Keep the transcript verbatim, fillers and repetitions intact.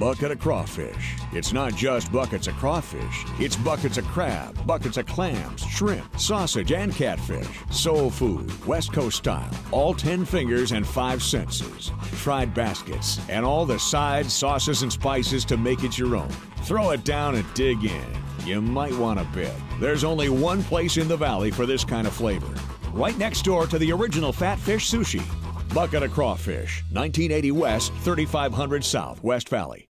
bucket of crawfish. It's not just buckets of crawfish. It's buckets of crab, buckets of clams, shrimp, sausage, and catfish. Soul food, West Coast style. All ten fingers and five senses. Fried baskets, and all the sides, sauces, and spices to make it your own. Throw it down and dig in. You might want a bit. There's only one place in the valley for this kind of flavor. Right next door to the original Fat Fish Sushi. Bucket of Crawfish, nineteen eighty West, thirty-five hundred South, West Valley.